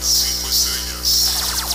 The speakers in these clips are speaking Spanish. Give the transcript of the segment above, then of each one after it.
5 estrellas.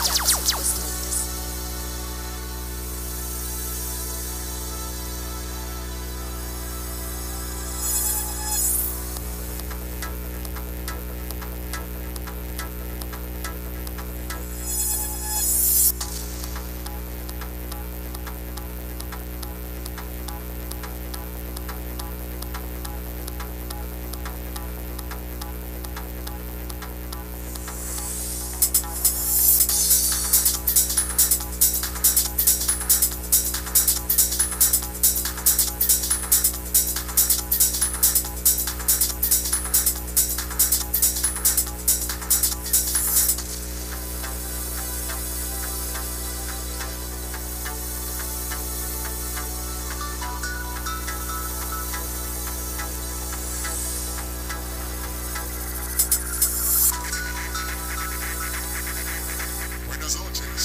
Buenas noches.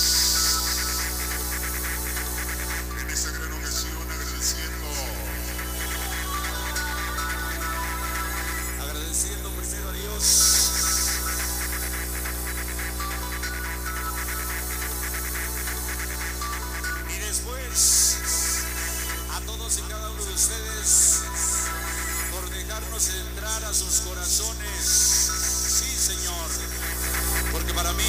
En esta gran ocasión agradeciendo primero a Dios, y después a todos y cada uno de ustedes por dejarnos entrar a sus corazones. Sí, Señor, porque para mí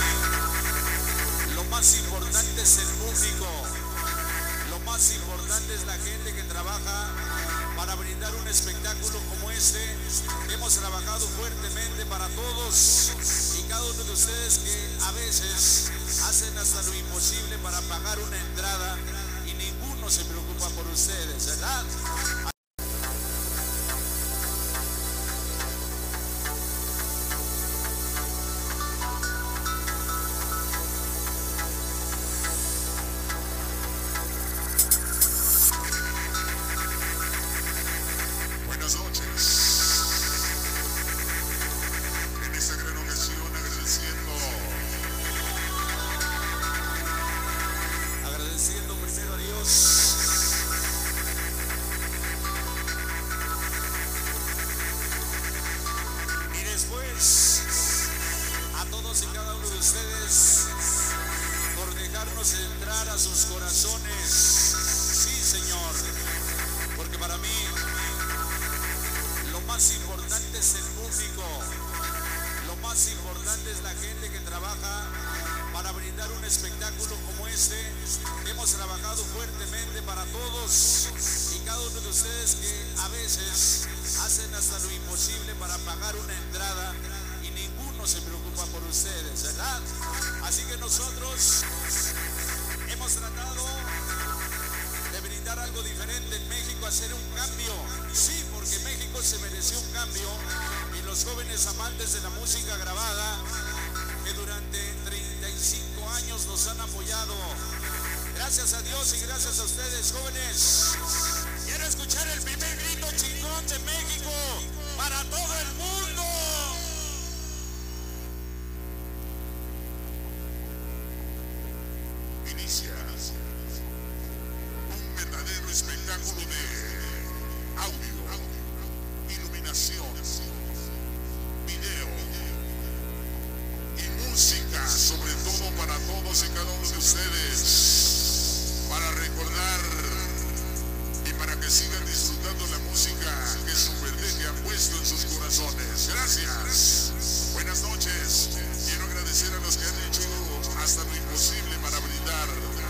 lo más importante es el público, lo más importante es la gente que trabaja para brindar un espectáculo como este. Hemos trabajado fuertemente para todos y cada uno de ustedes que a veces hacen hasta lo imposible para pagar una entrada y ninguno se preocupa por ustedes, ¿verdad? Buenas noches. En esta gran ocasión agradeciendo primero a Dios, y después a todos y cada uno de ustedes por dejarnos entrar a sus corazones. Sí, Señor, porque para mí lo más importante es el público, lo más importante es la gente que trabaja para brindar un espectáculo como este. Hemos trabajado fuertemente para todos y cada uno de ustedes que a veces hacen hasta lo imposible para pagar una entrada y ninguno se preocupa por ustedes, ¿verdad? Así que nosotros hemos tratado de brindar algo diferente en México, hacer un cambio. Sí, porque México se mereció un cambio, y los jóvenes amantes de la música grabada que durante 35 años nos han apoyado. Gracias a Dios y gracias a ustedes, jóvenes. Quiero escuchar el primer grito chingón de México para todo el mundo. Inicia un verdadero espectáculo de audio, iluminación, video y música, sobre todo para todos y cada uno de ustedes, para recordar y para que sigan disfrutando la música que Superdeque ha puesto en sus corazones. Gracias. Buenas noches. Quiero agradecer a los que han hecho hasta lo imposible para brindar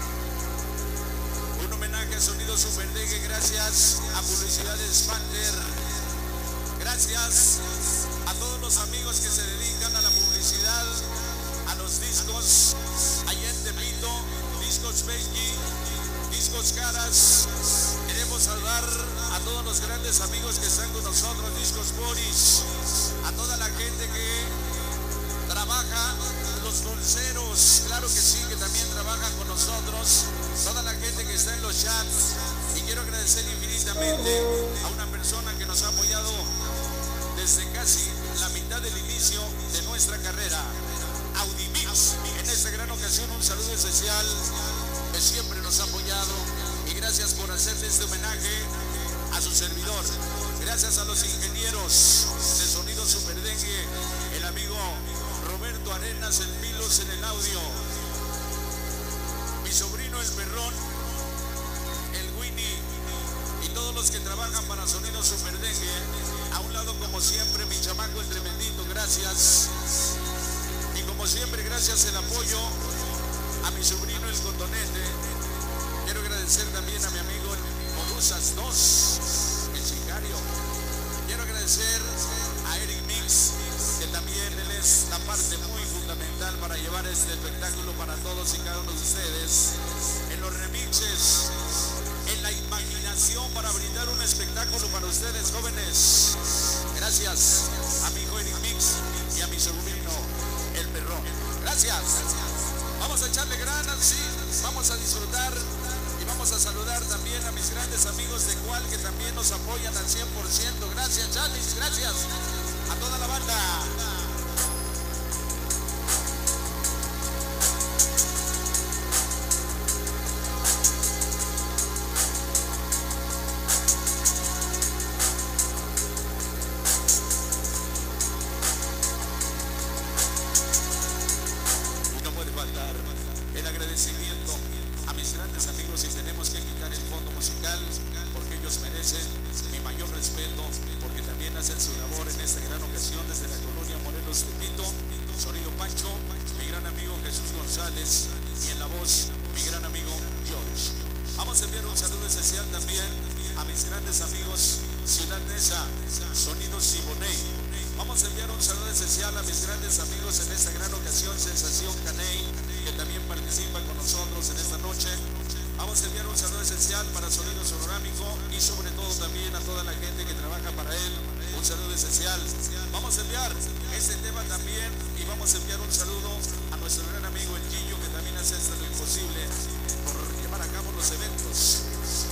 un homenaje a Sonido Superdeque. Gracias a Publicidades Panther. Gracias a todos los amigos que se dedican a la publicidad, a los discos allá en Tepito, Discos Benji, Discos Caras. Queremos saludar a todos los grandes amigos que están con nosotros, Discos Boris, a toda la gente que trabaja, los dulceros, claro que sí, que también trabajan con nosotros, toda la gente que está en los chats. Y quiero agradecer infinitamente a una persona que nos ha apoyado desde casi la mitad del inicio de nuestra carrera, Audimix. En esta gran ocasión un saludo especial, que siempre nos ha apoyado, y gracias por hacerle este homenaje a su servidor. Gracias a los ingenieros de Sonido Superdeque, el amigo Roberto Pablo Arenas, el Pilos en el audio. Mi sobrino el Perrón, el Winnie y todos los que trabajan para Sonido Superdengue. A un lado, como siempre, mi chamaco el Tremendito, gracias. Y como siempre, gracias el apoyo a mi sobrino el Cotonete. Quiero agradecer también a mi amigo Modusas 2, el Sicario. Quiero agradecer a Eric Mix, que también él es la parte muy fundamental para llevar este espectáculo para todos y cada uno de ustedes. En los remixes, en la imaginación para brindar un espectáculo para ustedes, jóvenes. Gracias a mi hijo Eric Mix y a mi sobrino el Perrón. Gracias. Vamos a echarle ganas, sí, vamos a disfrutar y vamos a saludar también a mis grandes amigos de Cual, que también nos apoyan al 100%. Gracias, Charles, gracias a toda la banda. El agradecimiento a mis grandes amigos, y tenemos que quitar el fondo musical porque ellos merecen mi mayor respeto, porque también hacen su labor en esta gran ocasión desde la colonia Morelos Tepito. Sonido Pancho, mi gran amigo Jesús González, y en la voz mi gran amigo George. Vamos a enviar un saludo especial también a mis grandes amigos Ciudad Neza, Sonido Siboney. Vamos a enviar un saludo especial a mis grandes amigos en esta gran ocasión, Sensación Caney, que también participa con nosotros en esta noche. Vamos a enviar un saludo especial para Sonido Sonorámico y sobre todo también a toda la gente que trabaja para él. Un saludo especial. Vamos a enviar este tema también y vamos a enviar un saludo a nuestro gran amigo el Gillo, que también hace esto lo imposible por llevar a cabo los eventos.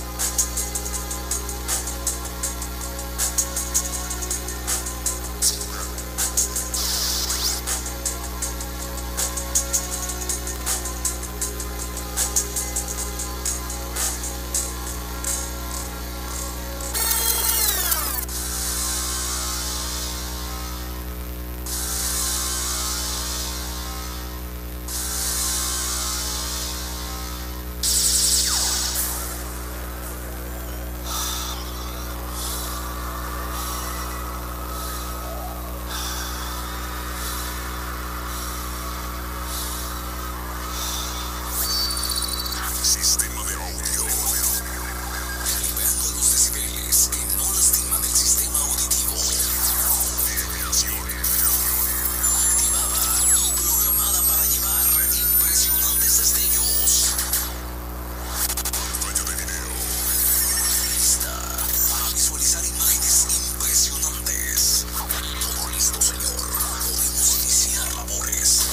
Sistema de audio. Calibrando los decibeles que no lastiman el sistema auditivo. Iluminación activada y programada para llevar impresionantes destellos. Pantalla de video lista para visualizar imágenes impresionantes. Todo listo, señor. Podemos iniciar labores.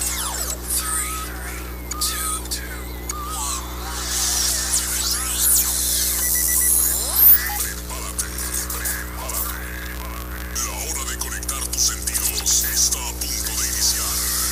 3, 2, 1. La hora de conectar tus sentidos está a punto de iniciar.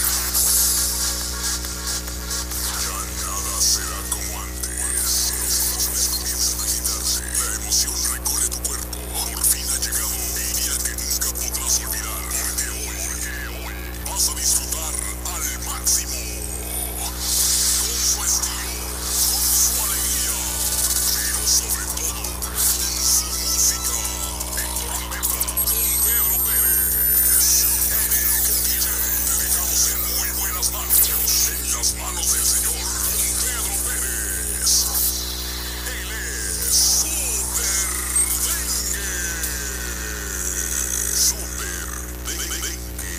Ya nada será como antes. Los ojos comienzan a agitarse. La emoción recorre tu cuerpo. Por fin ha llegado el día que nunca podrás olvidar. Porque hoy vas a disfrutar al máximo. Con su estilo, con su alegría, pero sobre todo con su música. En trompeta, con Pedro Pérez. En el DJ, te dejamos en muy buenas manos. En las manos del señor Pedro Pérez. Él es Super Dengue. Super Dengue.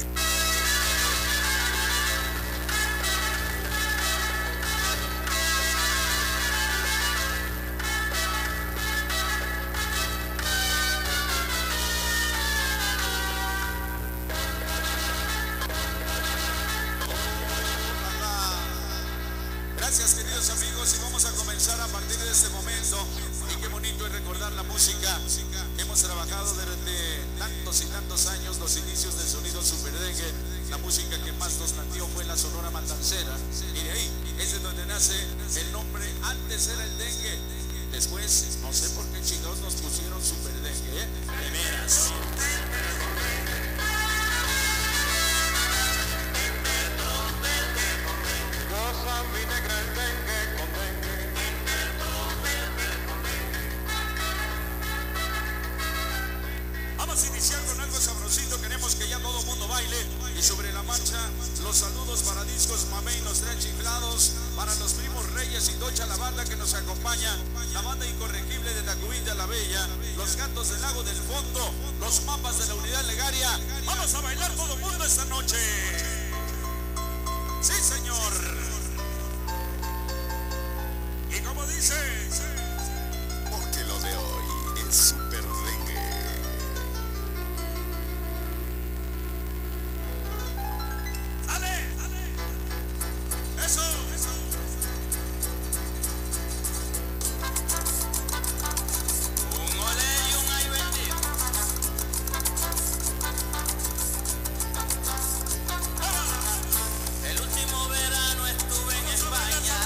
Gracias, queridos amigos, y vamos a comenzar a partir de este momento. Y qué bonito es recordar la música que hemos trabajado durante tantos y tantos años, los inicios del Sonido Superdengue. La música que más nos latió fue la Sonora Matancera, y de ahí es de donde nace el nombre. Antes era el dengue, después no sé por qué chingados nos pusieron Superdengue, de veras. sobre la marcha, los saludos para Discos Mamey, los tres chiflados, para los primos Reyes y Docha, la banda que nos acompaña, la banda incorregible de Tacubilla la Bella, los Gatos del Lago del Fondo, los mapas de la Unidad Legaria. Vamos a bailar todo el mundo esta noche. Sí, señor. Y como dice, porque lo de hoy es super reggae. ¡Ale! ¡Eso! Un ole y un ay bendito. El último verano estuve en España.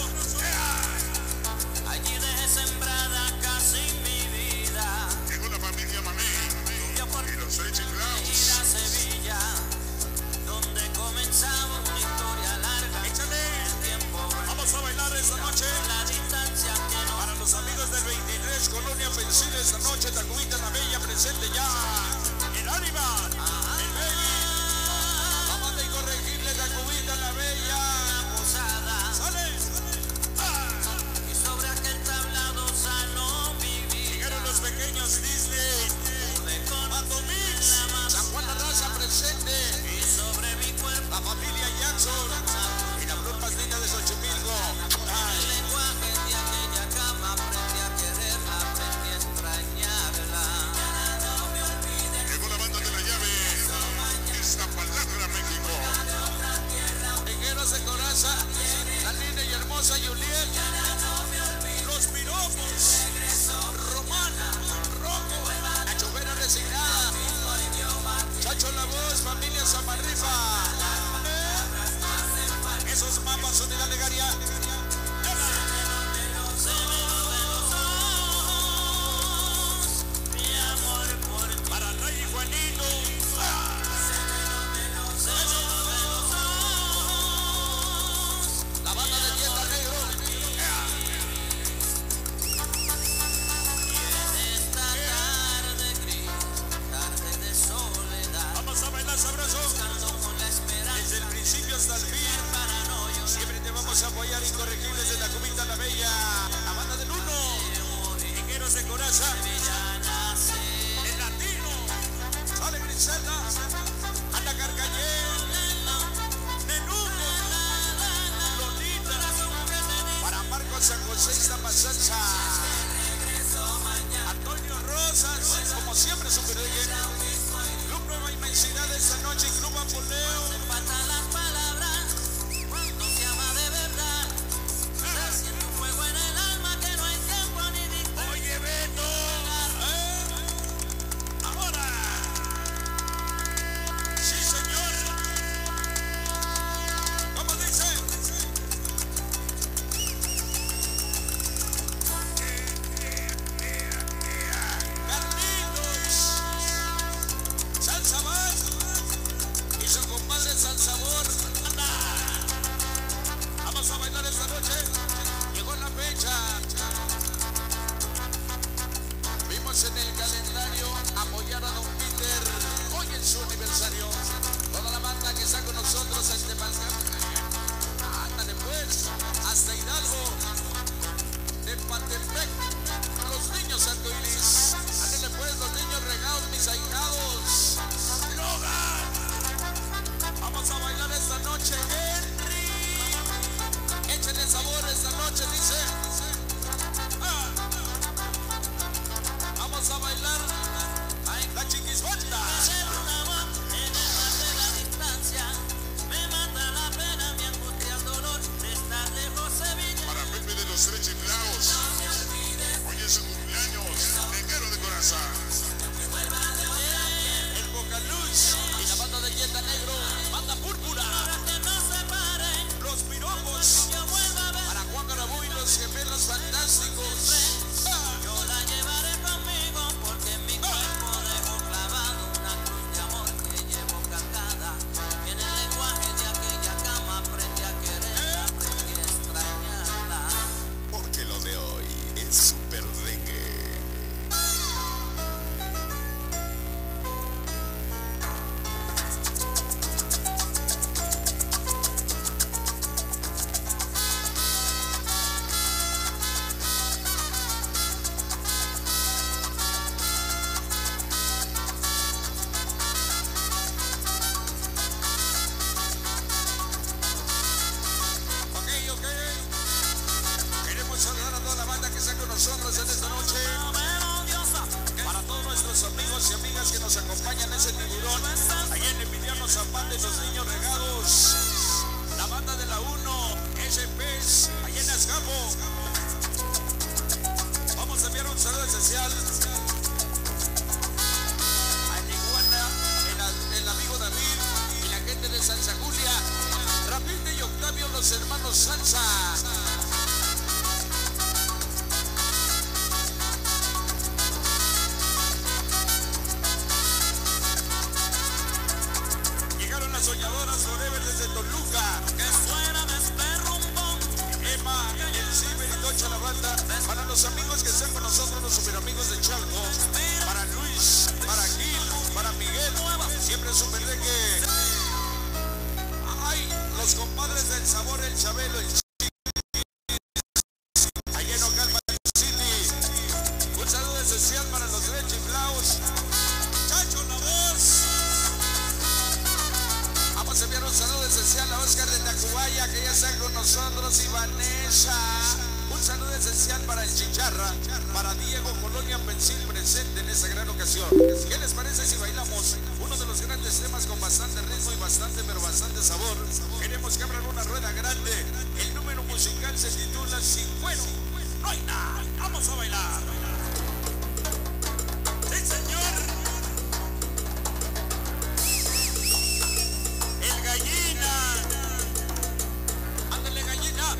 Allí dejé sembrada casi mi vida. Llegó la familia Mamey y los tres chiflados. Ir a Sevilla, donde comenzaba una historia larga. Échale el tiempo. Vamos a bailar esta noche. La distancia que no. Para los amigos del 23, Colonia Ofensiva, esta noche Tacubilla la Bella presente ya. El Aníbal, el Belli, la banda incorregible Tacubilla la Bella. Posada. Sale. Y sobre aquel tablado sano vivir. Llegaron los pequeños Disney. Pato Mix, San Juan la Raza presente. Y sobre mi cuerpo la familia Jackson y la flor más linda de Xochimilco. El lenguaje de aquella cama aprendí a quererla, aprendí a extrañarla. No me olvides. Llegó la banda de la llave. Iztapalacra, México. Higueros de Coraza, la linda y hermosa Juliet. Los piropos, Romana, Rocco, la chofera resignada, Chacho la Voz, familia Samarrifa. Esos mapas Unidad Legaria. Para Ray y Juanito. La banda de Dieta Negro. Vamos a bailar sabroso. Desde el principio hasta el fin. Siempre te vamos a apoyar, incorregibles de Tacubilla la Bella. La banda del Uno. Higueros de Coraza. El Latino. Sale Griselda. Ana Carcayel. Nenuco. Lolita. Para Marcos San José Iztapasalsa. Antonio Rosas. Como siempre, super reggae. Club Nueva Inmensidad esta noche. Club Apoleo. Las palabras cuando se ama de verdad. Se siente un fuego en el alma que no hay tiempo ni distancia. Oye, Beto. Ahora. Sí, señor. ¿Cómo dice? Carlitos. Salsa más. Y su de los niños regados, la banda de la 1, SPs, allá en Azcapo. Vamos a enviar un saludo especial a Iguana, el amigo David y la gente de Salsa Julia, Rapide y Octavio, los hermanos Salsa. Soñadoras Forever desde Toluca, que fuera de este rumbo, Emma, el Ciber y Tocha la banda, para los amigos que están con nosotros, los super amigos de Chalco, para Luis, para Gil, para Miguel, siempre super de que ay, los compadres del sabor, el Chabelo, el allá en Ocalpa City, un saludo especial para los Red Chiflaos, Chacho la voz. Vamos a enviar un saludo especial a Oscar de Tacubaya, que ya está con nosotros, y Vanessa. Un saludo especial para el Chicharra, para Diego Colonia Pensil, presente en esta gran ocasión. ¿Qué les parece si bailamos uno de los grandes temas con bastante ritmo y bastante, pero bastante sabor? Queremos que abran una rueda grande. El número musical se titula Sin Cuero No Hay Nada. Vamos a bailar. ¡Sí, señor! Gallina, ándale gallina.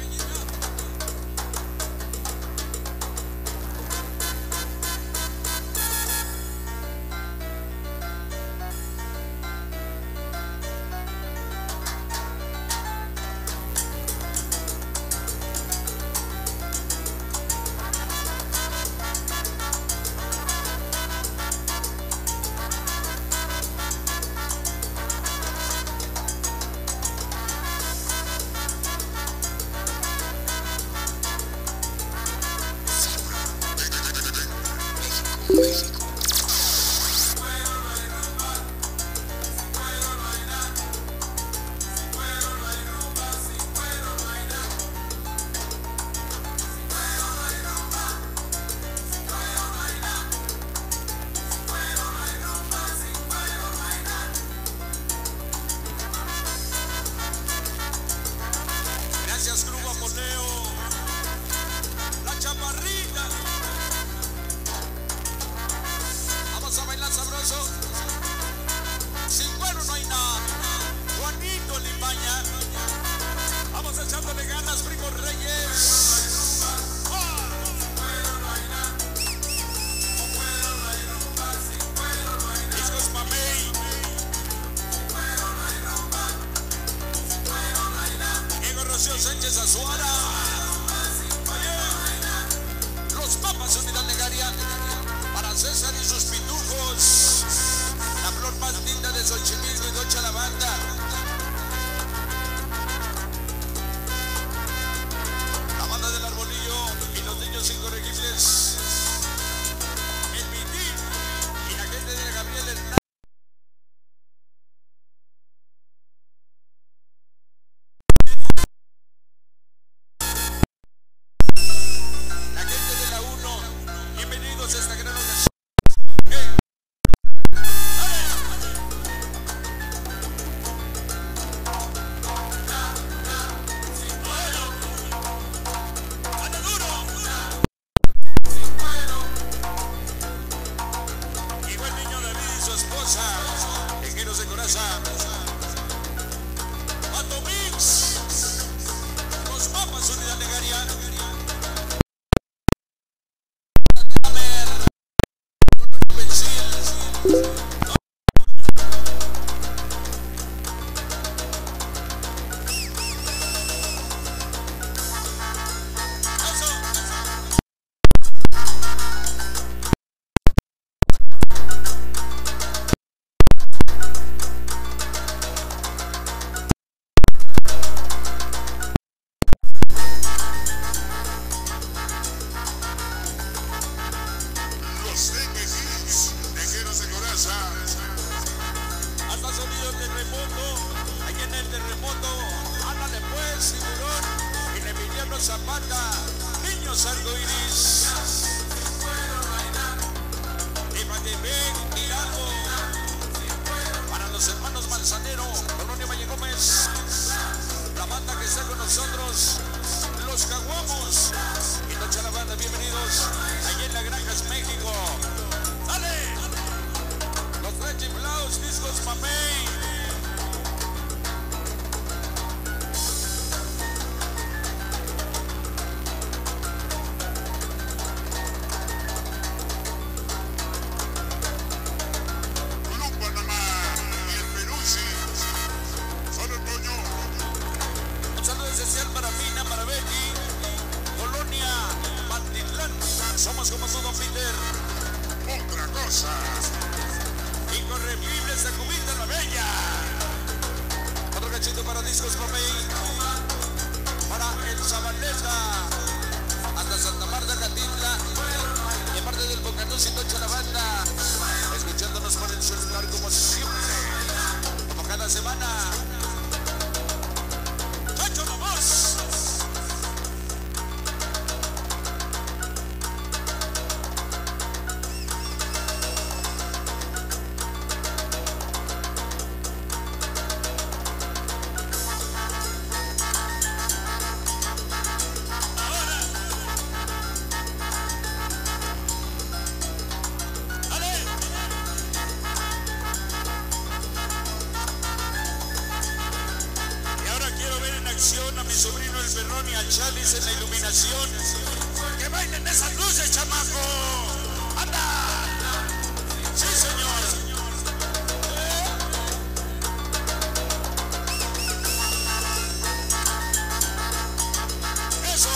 Gracias, Grupo Aponeo, la chaparrita. Vamos a bailar sabroso. Sin cuero no hay nada. Juanito Limaña. Vamos echándole ganas, Primo Reyes. Discos Mamey. Diego Rocío Sánchez Azuara. Los Papas Unidad Legaria. Para César y sus pitujos. La flor más linda de Xochimilco y Docha la banda. La banda del Arbolillo y los niños incorregibles. El Pitín y la gente de Gabriel Hernández. La gente de la 1, bienvenidos a esta gran ocasión. Tejeros de Coraza, Pato Mix, los Papas Unidad Legaria, hasta sonido terremoto, ahí en el terremoto, ándale pues, tiburón, en Emiliano Zapata, niños arcoiris, Epatepec, Hidalgo, para los hermanos Manzanero, como tú, don Peter. Otra cosa. Incorregible se cubita la bella. Otro cachito para Discos Pomey. Para el Zabaleta. Hasta Santa Marta, Catitla. Y aparte del Bocanús y Tocha la banda. Escuchándonos por el celular como siempre. Como cada semana. ¡Chacho nomás! A mi sobrino el Perrón y a Chalis en la iluminación. ¡Que bailen esas luces, chamaco! ¡Anda! ¡Sí, señor! ¡Eso!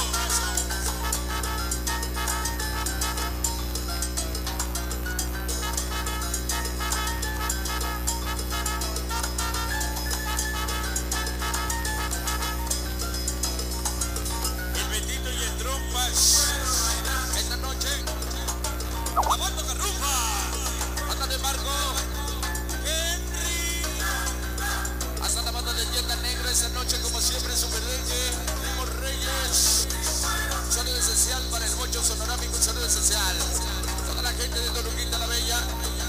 Esta noche, la banda Garrufa, banda de Marco, Henry, hasta la banda de Yeta Negra esta noche, como siempre, Super Dengue, Primo Reyes. Un saludo especial para el Mocho Sonorámico, un saludo especial. Toda la gente de Toluquita la Bella,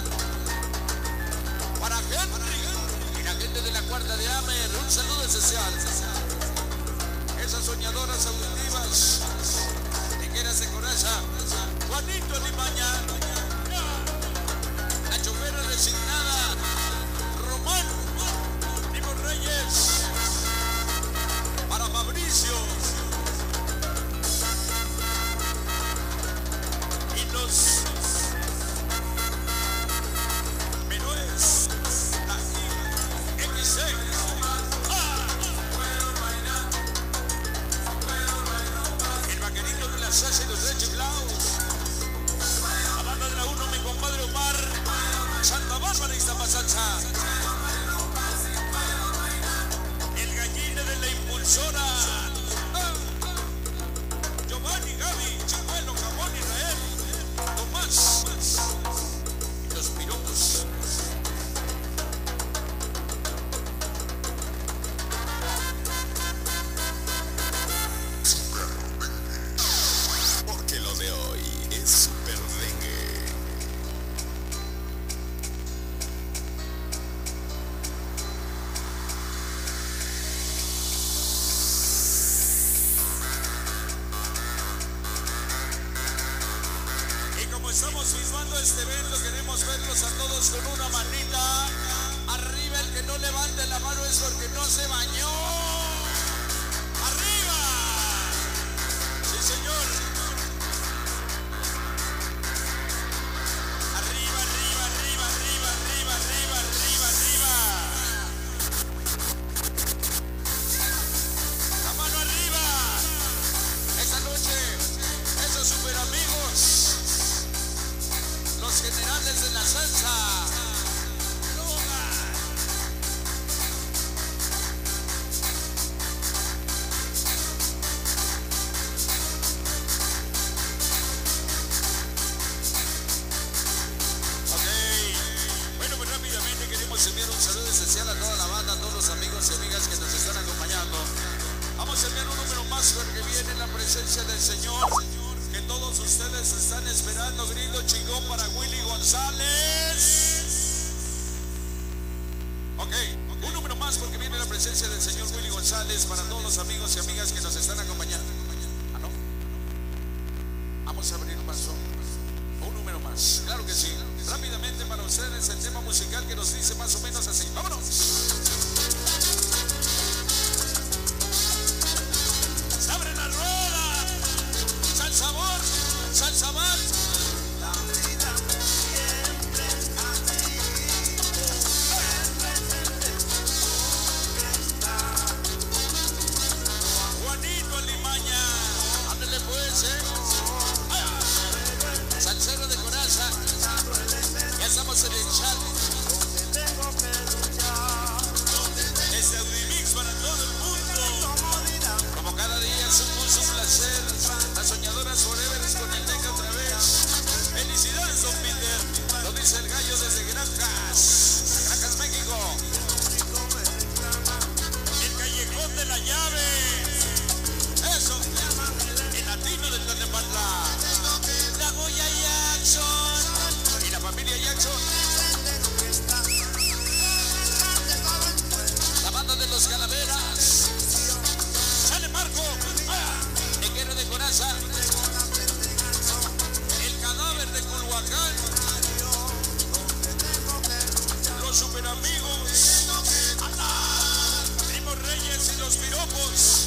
para Henry y la gente de la Cuarta de Amer, un saludo especial. Esas soñadoras auditivas, Tiqueras de Coraza, Juanito Limaña, la chofera resignada, Román, Primo Reyes, para Fabricio, y los menores, la XC. Sasha y los Red Chiflaos. La banda de la 1, mi compadre Omar. Santa Bárbara y Iztapasalsa. El gallina de la impulsora. Giovanni, Gaby, Chimuelo, Jamón, Israel. Tomás. Y los piropos. Estamos filmando este evento, queremos verlos a todos con una manita arriba. El que no levante la mano es porque no se bañó. ¡Arriba! Sí, señor. Arriba, arriba, arriba, arriba, arriba, arriba, arriba, arriba. La mano arriba. Esta noche, esos super amigos, los generales de la salsa. Ok. Bueno, pues rápidamente queremos enviar un saludo especial a toda la banda, a todos los amigos y amigas que nos están acompañando. Vamos a enviar un número más porque viene la presencia del Señor, que todos ustedes están esperando. Grito chingón para Willy González. Ok, un número más porque viene la presencia del señor Willy González para todos los amigos y amigas que nos están acompañando. ¿Ah, no? Vamos a abrir un paso. Un número más, claro que sí. Rápidamente para ustedes el tema musical que nos dice más o menos así. ¡Vámonos! ¡Se abre la rueda! ¡Sal sabor! ¡Sal sabor! La vida siempre a ti. Juanito Limaña. Ándale pues, Dios.